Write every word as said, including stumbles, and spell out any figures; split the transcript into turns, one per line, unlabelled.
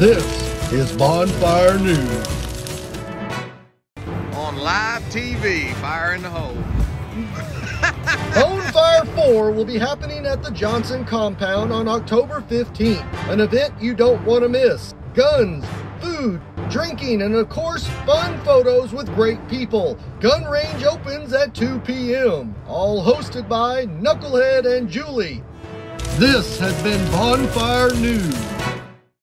This is Bonfire News.
On live T V, fire in the hole.
BoneFire four will be happening at the Johnson compound on October fifteenth, an event you don't want to miss. Guns, food, drinking, and of course, fun photos with great people. Gun range opens at two p m All hosted by Knucklehead and Julie. This has been Bonfire News.